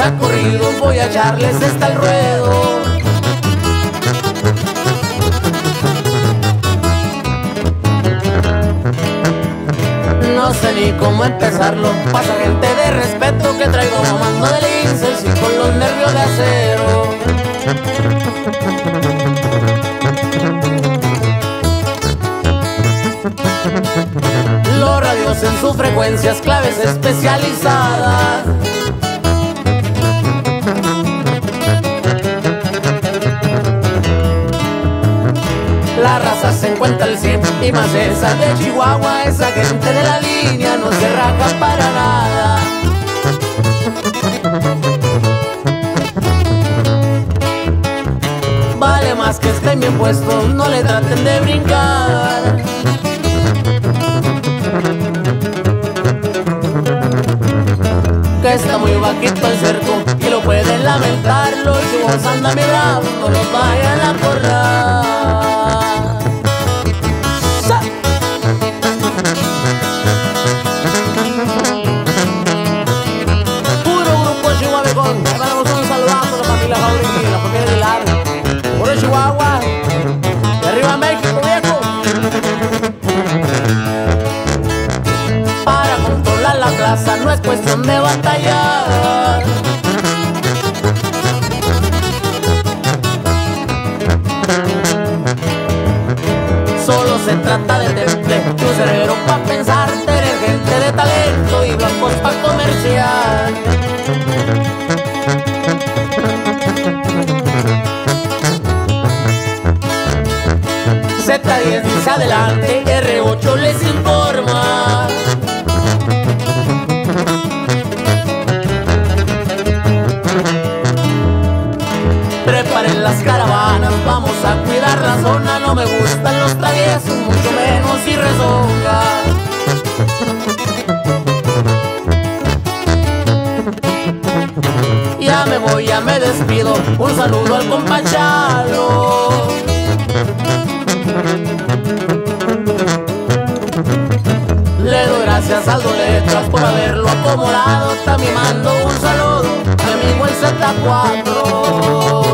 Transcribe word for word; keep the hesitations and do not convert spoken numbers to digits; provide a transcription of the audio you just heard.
a corridos, voy a echarles esta al ruedo. No sé ni cómo empezarlo, pasa gente de respeto que traigo mamando del incels y con los nervios de acero. Los radios en sus frecuencias, claves especializadas. La raza se encuentra al cien y más esa de Chihuahua. Esa gente de la línea no se raja para nada. Vale más que estén bien puestos, no le traten de brincar. Que está muy bajito el cerco y lo pueden lamentar. Los chivos andan bien bravos, no los vayan a correr. Puro grupo chihuahuecón, le mandamos un saludazo a la familia Fabrici, a la familia Aguilar. Puro Chihuahua, de arriba México, viejo. Para controlar la plaza no es cuestión de batallar. Solo se trata de temple, un cerebro pa' pensar, tener gente de talento y blancos pa' comerciar. Z diez dice adelante, R ocho les informa. Preparen las caravanas, vamos a cuidar la zona. No me gustan los traviesos, mucho menos si rezongan. Ya me voy, ya me despido, un saludo al compa Chalo. Le doy gracias al Dos Letras por haberlo acomodado. También mando un saludo a mi amigo el Z cuatro.